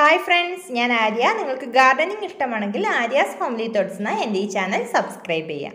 Hi friends, ഞാൻ ആര്യ. നിങ്ങൾക്ക് gardening ഇഷ്ടമാണെങ്കിൽ ആര്യാസ് ഫാമിലി തോട്ട്സ് എന്ന എൻ്റെ ഈ ചാനൽ സബ്സ്ക്രൈബ് ചെയ്യാം.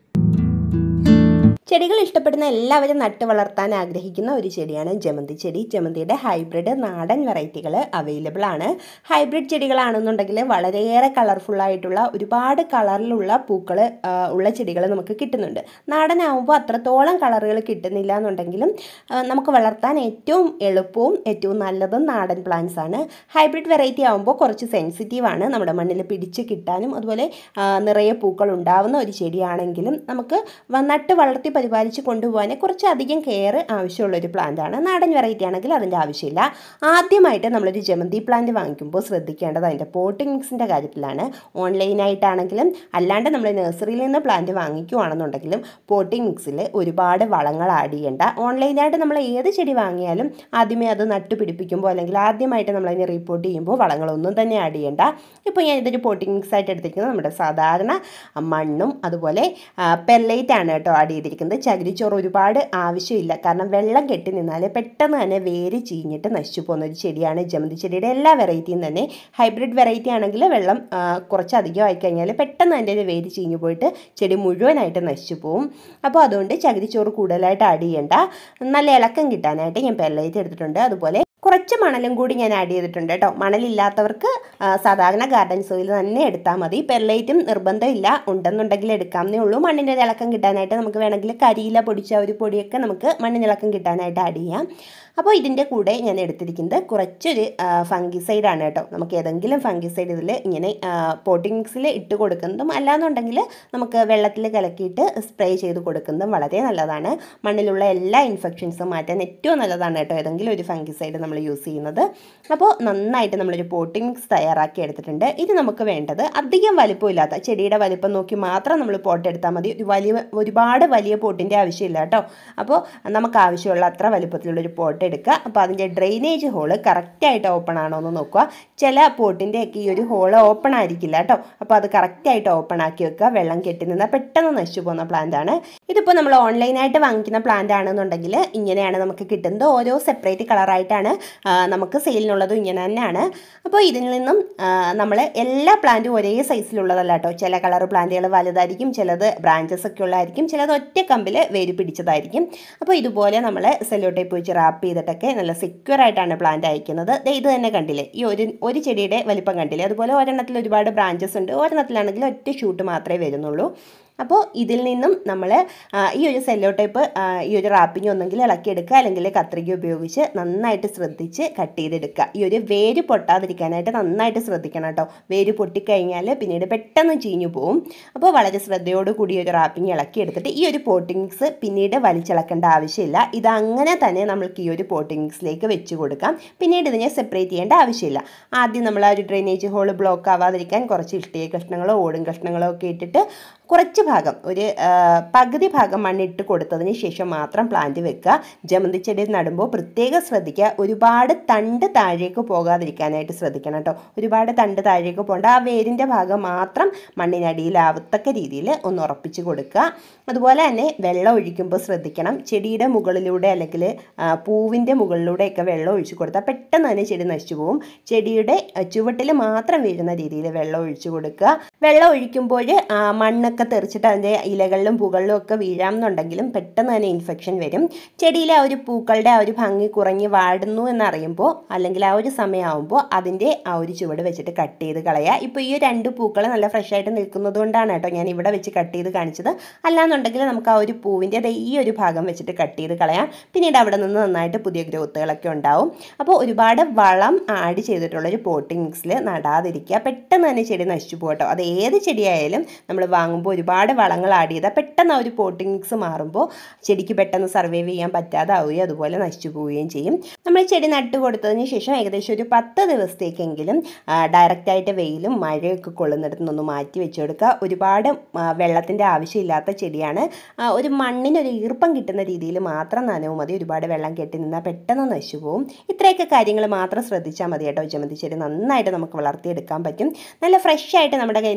ചെടികൾ ഇഷ്ടപ്പെടുന്ന എല്ലാവരും നട്ട് വളർത്താൻ ആഗ്രഹിക്കുന്ന ഒരു ചെടിയാണ് ജമന്തി ചെടി. ജമന്തിയുടെ ഹൈബ്രിഡ് നാടൻ വെറൈറ്റികൾ അവൈലബിൾ ആണ്. ഹൈബ്രിഡ് ചെടികളാണെന്നുണ്ടെങ്കിൽ വളരെയേറെ കളർഫുള്ളായിട്ടുള്ള ഒരുപാട് കളറിലുള്ള പൂക്കൾ ഉള്ള ചെടികൾ നമുക്ക് കിട്ടുന്നുണ്ട്. നാടനാവുമ്പോൾ അത്രത്തോളം കളറുകൾ കിട്ടുന്നില്ല എന്നുണ്ടെങ്കിലും നമുക്ക് വളർത്താൻ ഏറ്റവും എളുപ്പവും ഏറ്റവും നല്ലതും നാടൻ പ്ലാന്റ്സ് ആണ്. ഹൈബ്രിഡ് വെറൈറ്റി ആകുമ്പോൾ കുറച്ച് സെൻസിറ്റീവാണ്, നമ്മുടെ മണ്ണിൽ പിടിച്ച് കിട്ടാനും അതുപോലെ നിറയെ പൂക്കൾ ഉണ്ടാവുന്ന ഒരു ചെടിയാണെങ്കിലും നമുക്ക് നട്ട് വളർത്തി പരിപാലിച്ച് കൊണ്ടുപോകാൻ കുറച്ചധികം കെയർ ആവശ്യമുള്ളൊരു പ്ലാന്റാണ്. നാടൻ വെറൈറ്റി ആണെങ്കിൽ അതിൻ്റെ ആവശ്യമില്ല. ആദ്യമായിട്ട് നമ്മളൊരു ജമന്തി പ്ലാന്റ് വാങ്ങിക്കുമ്പോൾ ശ്രദ്ധിക്കേണ്ടത് അതിൻ്റെ പോട്ടിംഗ് മിക്സിൻ്റെ കാര്യത്തിലാണ്. ഓൺലൈനായിട്ടാണെങ്കിലും അല്ലാണ്ട് നമ്മൾ നഴ്സറിയിൽ നിന്ന് പ്ലാന്റ് വാങ്ങിക്കുകയാണെന്നുണ്ടെങ്കിലും പോട്ടിംഗ് മിക്സിൽ ഒരുപാട് വളങ്ങൾ ആഡ് ചെയ്യേണ്ട. ഓൺലൈനായിട്ട് നമ്മൾ ഏത് ചെടി വാങ്ങിയാലും ആദ്യമേ അത് നട്ട് പിടിപ്പിക്കുമ്പോൾ അല്ലെങ്കിൽ ആദ്യമായിട്ട് നമ്മളതിനെ റിപ്പോർട്ട് ചെയ്യുമ്പോൾ വളങ്ങളൊന്നും തന്നെ ആഡ് ചെയ്യേണ്ട. ഇപ്പോൾ ഞാൻ ഇതൊരു പോട്ടിംഗ് മിക്സ് ആയിട്ട് എടുത്തിരിക്കുന്നത് നമ്മുടെ സാധാരണ മണ്ണും അതുപോലെ പെർലൈറ്റ് ആണ് കേട്ടോ ആഡ് ചെയ്തിരിക്കുന്നത്. ചകിരിച്ചോറ് ഒരുപാട് ആവശ്യമില്ല, കാരണം വെള്ളം കെട്ടി നിന്നാൽ പെട്ടെന്ന് തന്നെ വേര് ചീഞ്ഞിട്ട് നശിച്ചു പോകുന്ന ഒരു ചെടിയാണ് ജമന്തി ചെടിയുടെ എല്ലാ വെറൈറ്റിയും തന്നെ. ഹൈബ്രിഡ് വെറൈറ്റി ആണെങ്കിൽ വെള്ളം കുറച്ചധികം ആയിക്കഴിഞ്ഞാൽ പെട്ടെന്ന് അതിൻ്റെ വേര് ചീഞ്ഞു പോയിട്ട് ചെടി മുഴുവനായിട്ട് നശിച്ചു പോകും. അപ്പോൾ അതുകൊണ്ട് ചകിരിച്ചോറ് കൂടുതലായിട്ട് ആഡ് ചെയ്യേണ്ട. നല്ല ഇളക്കം കിട്ടാനായിട്ട് ഞാൻ പെർലൈറ്റ് എടുത്തിട്ടുണ്ട്. അതുപോലെ കുറച്ച് മണലും കൂടി ഞാൻ ആഡ് ചെയ്തിട്ടുണ്ട് കേട്ടോ. മണലില്ലാത്തവർക്ക് സാധാരണ ഗാർഡൻ സോയിൽ തന്നെ എടുത്താൽ മതി. പെർലൈറ്റും നിർബന്ധമില്ല, ഉണ്ടെന്നുണ്ടെങ്കിൽ എടുക്കാമെന്നേ ഉള്ളൂ. മണ്ണിൻ്റെ ഇളക്കം കിട്ടാനായിട്ട് നമുക്ക് വേണമെങ്കിൽ കരിയില പൊടിച്ച ഒരു പൊടിയൊക്കെ നമുക്ക് മണ്ണിന് ഇളക്കം കിട്ടാനായിട്ട് ആഡ് ചെയ്യാം. അപ്പോൾ ഇതിൻ്റെ കൂടെ ഞാൻ എടുത്തിരിക്കുന്നത് കുറച്ചൊരു ഫംഗിസൈഡാണ് കേട്ടോ. നമുക്ക് ഏതെങ്കിലും ഫംഗിസൈഡ് ഇതിൽ ഇങ്ങനെ പോട്ടിംഗ് മിക്സിൽ ഇട്ട് കൊടുക്കുന്നതും അല്ലാന്നുണ്ടെങ്കിൽ നമുക്ക് വെള്ളത്തിൽ കലക്കിയിട്ട് സ്പ്രേ ചെയ്ത് കൊടുക്കുന്നതും വളരെ നല്ലതാണ്. മണ്ണിലുള്ള എല്ലാ ഇൻഫെക്ഷൻസും മാറ്റാൻ ഏറ്റവും നല്ലതാണ് കേട്ടോ ഏതെങ്കിലും ഒരു ഫംഗിസൈഡ് നമ്മൾ യൂസ് ചെയ്യുന്നത്. അപ്പോൾ നന്നായിട്ട് നമ്മളൊരു പോട്ടിംഗ് മിക്സ് തയ്യാറാക്കി എടുത്തിട്ടുണ്ട്. ഇത് നമുക്ക് വേണ്ടത് അധികം വലിപ്പമില്ലാത്ത ചെടിയുടെ വലിപ്പം നോക്കി മാത്രം നമ്മൾ പോട്ട് എടുത്താൽ മതി. ഒരുപാട് വലിയ പോട്ടിൻ്റെ ആവശ്യമില്ല കേട്ടോ. അപ്പോൾ നമുക്ക് ആവശ്യമുള്ള അത്ര വലിപ്പത്തിലുള്ളൊരു പോട്ട് എടുക്കുക. അപ്പോൾ അതിൻ്റെ ഡ്രെയിനേജ് ഹോള് കറക്റ്റായിട്ട് ഓപ്പൺ ആണോ എന്ന് നോക്കുക. ചില പോട്ടിൻ്റെയൊക്കെ ഈ ഒരു ഹോള് ഓപ്പൺ ആയിരിക്കില്ല കേട്ടോ. അപ്പോൾ അത് കറക്റ്റായിട്ട് ഓപ്പൺ ആക്കി വെക്കുക. വെള്ളം കെട്ടി നിന്നാൽ പെട്ടെന്ന് നശിച്ചു പോകുന്ന പ്ലാന്റ് ആണ്. ഇതിപ്പോൾ നമ്മൾ ഓൺലൈനായിട്ട് വാങ്ങിക്കുന്ന പ്ലാന്റ് ആണെന്നുണ്ടെങ്കിൽ ഇങ്ങനെയാണ് നമുക്ക് കിട്ടുന്നത്. ഓരോ സെപ്പറേറ്റ് കളറായിട്ടാണ് നമുക്ക് സെയിലിനുള്ളതും ഇങ്ങനെ തന്നെയാണ്. അപ്പോൾ ഇതിൽ നിന്നും നമ്മൾ എല്ലാ പ്ലാന്റും ഒരേ സൈസിലുള്ളതല്ല കേട്ടോ. ചില കളർ പ്ലാന്റുകൾ വലുതായിരിക്കും, ചിലത് ബ്രാഞ്ചസ് ഒക്കെ ഉള്ളതായിരിക്കും, ചിലത് ഒറ്റ കമ്പിൽ വേര് പിടിച്ചതായിരിക്കും. അപ്പോൾ ഇതുപോലെ നമ്മൾ സെല്ലോ ടേപ്പ് വെച്ച് റാപ്പ് ചെയ്തിട്ടൊക്കെ നല്ല സെക്യൂർ ആയിട്ടാണ് പ്ലാന്റ് അയക്കുന്നത്. ഇത് തന്നെ കണ്ടില്ലേ, ഈ ഒരു ചെടിയുടെ വലിപ്പം കണ്ടില്ലേ. അതുപോലെ ഒരെണ്ണത്തിൽ ഒരുപാട് ബ്രാഞ്ചസ് ഉണ്ട്, ഒരെണ്ണത്തിലാണെങ്കിൽ ഒറ്റ ഷൂട്ട് മാത്രമേ വരുന്നുള്ളൂ. അപ്പോൾ ഇതിൽ നിന്നും നമ്മൾ ഈ ഒരു സെല്ലോ ടേപ്പ് ഈ ഒരു റാപ്പിംഗ് ഒന്നെങ്കിൽ ഇളക്കിയെടുക്കുക, അല്ലെങ്കിൽ കത്രിക ഉപയോഗിച്ച് നന്നായിട്ട് ശ്രദ്ധിച്ച് കട്ട് ചെയ്തെടുക്കുക. ഈ ഒരു വേര് പൊട്ടാതിരിക്കാനായിട്ട് നന്നായിട്ട് ശ്രദ്ധിക്കണം കേട്ടോ. വേര് പൊട്ടിക്കഴിഞ്ഞാൽ പിന്നീട് പെട്ടെന്ന് ചീഞ്ഞു പോവും. അപ്പോൾ വളരെ ശ്രദ്ധയോടുകൂടി ഒരു റാപ്പിംഗ് ഇളക്കിയെടുത്തിട്ട് ഈ ഒരു പോട്ടിംഗ് മിക്സ് പിന്നീട് വലിച്ചിളക്കേണ്ട ആവശ്യമില്ല. ഇതങ്ങനെ തന്നെ നമ്മൾക്ക് ഈ ഒരു പോട്ടിംഗ് മിക്സിലേക്ക് വെച്ച് കൊടുക്കാം. പിന്നീട് ഇതിനെ സെപ്പറേറ്റ് ചെയ്യേണ്ട ആവശ്യമില്ല. ആദ്യം നമ്മൾ ആ ഒരു ഡ്രെയിനേജ് ഹോൾ ബ്ലോക്ക് ആവാതിരിക്കാൻ കുറച്ച് ഇഷ്ടിക കഷ്ണങ്ങളോ ഓടും കഷ്ണങ്ങളോ ഒക്കെ ഇട്ടിട്ട് കുറച്ച് ഭാഗം ഒരു പകുതി ഭാഗം മണ്ണിട്ട് കൊടുത്തതിന് ശേഷം മാത്രം പ്ലാന്റ് വെക്കുക. ജമന്തി ചെടി നടുമ്പോൾ പ്രത്യേകം ശ്രദ്ധിക്കുക, ഒരുപാട് തണ്ട് താഴേക്ക് പോകാതിരിക്കാനായിട്ട് ശ്രദ്ധിക്കണം കേട്ടോ. ഒരുപാട് തണ്ട് താഴേക്ക് പോകേണ്ട, ആ വേരിൻ്റെ ഭാഗം മാത്രം മണ്ണിനടിയിലാവത്തക്ക രീതിയിൽ ഒന്ന് ഉറപ്പിച്ച് കൊടുക്കുക. അതുപോലെ തന്നെ വെള്ളം ഒഴിക്കുമ്പോൾ ശ്രദ്ധിക്കണം. ചെടിയുടെ മുകളിലൂടെ അല്ലെങ്കിൽ പൂവിൻ്റെ മുകളിലൂടെയൊക്കെ വെള്ളം ഒഴിച്ചു കൊടുത്താൽ പെട്ടെന്ന് തന്നെ ചെടി നശിച്ചു പോകും. ചെടിയുടെ ചുവട്ടിൽ മാത്രം വീഴുന്ന രീതിയിൽ വെള്ളം ഒഴിച്ചു കൊടുക്കുക. വെള്ളം ഒഴിക്കുമ്പോൾ മണ്ണൊക്കെ തെറിച്ചിട്ട് അതിൻ്റെ ഇലകളിലും പൂകളിലും ഒക്കെ വീഴാമെന്നുണ്ടെങ്കിലും പെട്ടെന്ന് തന്നെ ഇൻഫെക്ഷൻ വരും. ചെടിയിലെ ആ ഒരു പൂക്കളുടെ ആ ഒരു ഭംഗി കുറഞ്ഞ് വാടുന്നു എന്നറിയുമ്പോൾ അല്ലെങ്കിൽ ആ ഒരു സമയമാകുമ്പോൾ അതിൻ്റെ ആ ഒരു ചുവട് വെച്ചിട്ട് കട്ട് ചെയ്ത് കളയുക. ഇപ്പോൾ ഈ 2 പൂക്കൾ നല്ല ഫ്രഷ് ആയിട്ട് നിൽക്കുന്നത് കൊണ്ടാണ് കേട്ടോ ഞാൻ ഇവിടെ വെച്ച് കട്ട് ചെയ്ത് കാണിച്ചത്. അല്ലാന്നുണ്ടെങ്കിൽ നമുക്ക് ആ ഒരു പൂവിൻ്റെ ഈ ഒരു ഭാഗം വെച്ചിട്ട് കട്ട് ചെയ്ത് കളയാം. പിന്നീട് അവിടെ നിന്ന് നന്നായിട്ട് പുതിയ ഗ്രോത്തുകളൊക്കെ ഉണ്ടാവും. അപ്പോൾ ഒരുപാട് വളം ആഡ് ചെയ്തിട്ടുള്ളൊരു പോട്ടിംഗ് മിക്സിൽ നടാതിരിക്കുക. പെട്ടെന്ന് തന്നെ ചെടി നശിച്ചു പോകട്ടോ. അത് ഏത് ചെടിയായാലും നമ്മൾ വാങ്ങുമ്പോൾ ഒരുപാട് വളങ്ങൾ ആഡ് ചെയ്താൽ പെട്ടെന്ന് ആ ഒരു പോട്ടിംഗ് മിക്സ് മാറുമ്പോൾ ചെടിക്ക് പെട്ടെന്ന് സർവൈവ് ചെയ്യാൻ പറ്റാതാവുകയും അതുപോലെ നശിച്ചു പോവുകയും ചെയ്യും. നമ്മൾ ചെടി നട്ട് കൊടുത്തതിന് ശേഷം ഏകദേശം ഒരു 10 ദിവസത്തേക്കെങ്കിലും ഡയറക്റ്റായിട്ട് വെയിലും മഴയൊക്കെ കൊള്ളുന്നിടത്ത് നിന്ന് മാറ്റി വെച്ച് കൊടുക്കുക. ഒരുപാട് വെള്ളത്തിൻ്റെ ആവശ്യമില്ലാത്ത ചെടിയാണ്. ഒരു മണ്ണിനൊരു ഈർപ്പം കിട്ടുന്ന രീതിയിൽ മാത്രം നനവ് മതി. ഒരുപാട് വെള്ളം കെട്ടി നിന്നാൽ പെട്ടെന്ന് നശിച്ചു പോകും. ഇത്രയൊക്കെ കാര്യങ്ങൾ മാത്രം ശ്രദ്ധിച്ചാൽ മതി കേട്ടോ. ജമന്തി ചെടി നന്നായിട്ട് നമുക്ക് വളർത്തിയെടുക്കാൻ പറ്റും. നല്ല ഫ്രഷ് ആയിട്ട് നമ്മുടെ കയ്യിൽ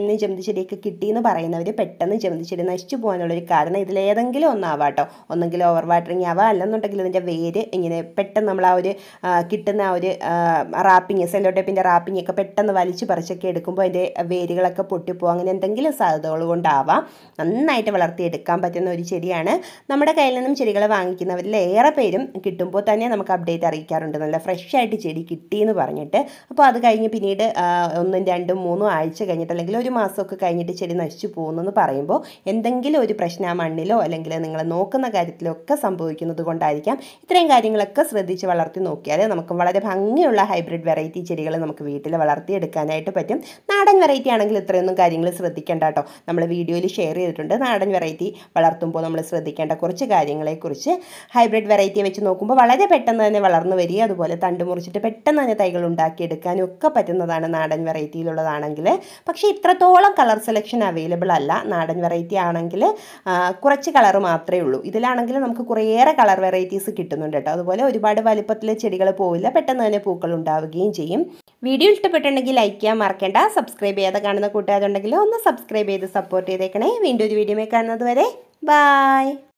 നിന്ന് ജമന്തി ചെടിയൊക്കെ കിട്ടിയെന്ന് പറയുന്നവർ പെട്ടെന്ന് ജമന്തി ചെടി നശിച്ചു പോകാനുള്ളൊരു കാരണം ഇതിലേതെങ്കിലും ഒന്നാവാം കേട്ടോ. ഒന്നെങ്കിൽ ഓവർ വാട്ടറിങ് ആവാം, അല്ലെന്നുണ്ടെങ്കിൽ ഇതിൻ്റെ വേര് ഇങ്ങനെ പെട്ടെന്ന് നമ്മൾ ആ ഒരു കിട്ടുന്ന ആ ഒരു റാപ്പിങ്, സെല്ലോ ടേപ്പിൻ്റെ റാപ്പിംഗ് ഒക്കെ പെട്ടെന്ന് വലിച്ചു പറിച്ചൊക്കെ എടുക്കുമ്പോൾ അതിൻ്റെ വേരുകളൊക്കെ പൊട്ടിപ്പോകും. അങ്ങനെ എന്തെങ്കിലും സാധ്യതകൾ കൊണ്ടാവാം. നന്നായിട്ട് വളർത്തിയെടുക്കാൻ പറ്റുന്ന ഒരു ചെടിയാണ്. നമ്മുടെ കയ്യിൽ നിന്നും ചെടികൾ വാങ്ങിക്കുന്നവരിൽ ഏറെ പേരും കിട്ടുമ്പോൾ തന്നെ നമുക്ക് അപ്ഡേറ്റ് അറിയിക്കാറുണ്ട്, നല്ല ഫ്രഷ് ആയിട്ട് ചെടി കിട്ടിയെന്ന് പറഞ്ഞിട്ട്. അപ്പോൾ അത് കഴിഞ്ഞ് പിന്നീട് 1, 2, 3 ആഴ്ച കഴിഞ്ഞിട്ട് അല്ലെങ്കിൽ ഒരു മാസമൊക്കെ കഴിഞ്ഞിട്ട് ചെടി നശിച്ചു പോകുന്നെന്ന് പറയുമ്പോൾ എന്തെങ്കിലും ഒരു പ്രശ്നം ആ മണ്ണിലോ അല്ലെങ്കിൽ നിങ്ങൾ നോക്കുന്ന കാര്യത്തിലോ ഒക്കെ സംഭവിക്കുന്നത് കൊണ്ടായിരിക്കാം. ഇത്രയും കാര്യങ്ങളൊക്കെ ശ്രദ്ധിച്ച് വളർത്തി നോക്കിയാൽ നമുക്ക് വളരെ ഭംഗിയുള്ള ഹൈബ്രിഡ് വെറൈറ്റി ചെടികൾ നമുക്ക് വീട്ടിൽ വളർത്തിയെടുക്കാനായിട്ട് പറ്റും. നാടൻ വെറൈറ്റി ആണെങ്കിൽ ഇത്രയൊന്നും കാര്യങ്ങൾ ശ്രദ്ധിക്കേണ്ട കേട്ടോ. നമ്മൾ വീഡിയോയിൽ ഷെയർ ചെയ്തിട്ടുണ്ട് നാടൻ വെറൈറ്റി വളർത്തുമ്പോൾ നമ്മൾ ശ്രദ്ധിക്കേണ്ട കുറച്ച് കാര്യങ്ങളെക്കുറിച്ച്. ഹൈബ്രിഡ് വെറൈറ്റി വെച്ച് നോക്കുമ്പോൾ വളരെ പെട്ടെന്ന് തന്നെ വളർന്നു വരിക, അതുപോലെ തണ്ട് മുറിച്ചിട്ട് പെട്ടെന്ന് തന്നെ തൈകൾ ഉണ്ടാക്കിയെടുക്കാനും ഒക്കെ പറ്റുന്നതാണ് നാടൻ വെറൈറ്റിയിലുള്ളതാണെങ്കിൽ. പക്ഷേ ഇത്രത്തോളം കളർ സെലക്ഷൻ അവൈലബിൾ അല്ല. നാടൻ വെറൈറ്റി ആണെങ്കിൽ കുറച്ച് കളർ മാത്രമേ ഉള്ളൂ. ഇതിലാണെങ്കിൽ നമുക്ക് കുറേയേറെ കളർ വെറൈറ്റീസ് കിട്ടുന്നുണ്ട് കേട്ടോ. അതുപോലെ ഒരുപാട് വലുപ്പത്തിൽ ചെടികൾ പോവില്ല, പെട്ടെന്ന് തന്നെ പൂക്കൾ ഉണ്ടാവുകയും ചെയ്യും. വീഡിയോ ഇഷ്ടപ്പെട്ടിട്ടുണ്ടെങ്കിൽ ലൈക്ക് ചെയ്യാൻ മറക്കേണ്ട. സബ്സ്ക്രൈബ് ചെയ്യാതെ കാണുന്ന കൂട്ടുകാരുണ്ടെങ്കിൽ ഒന്ന് സബ്സ്ക്രൈബ് ചെയ്ത് സപ്പോർട്ട് ചെയ്തേക്കണേ. വീണ്ടും ഒരു വീഡിയോ കാണുന്നത് വരെ ബൈ.